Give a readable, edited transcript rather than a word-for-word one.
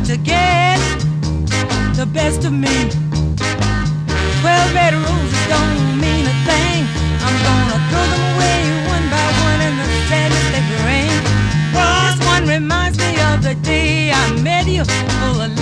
to get the best of me. 12 red roses don't mean a thing. I'm gonna throw them away one by one in the sadness they bring. This one reminds me of the day I met you, full of